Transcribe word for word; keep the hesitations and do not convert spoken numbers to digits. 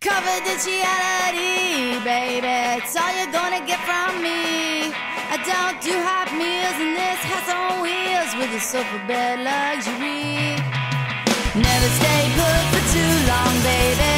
Confidentiality, baby, it's all you're gonna get from me. I don't do hot meals in this house on wheels with a sofa bed luxury. Never stay put for too long, baby.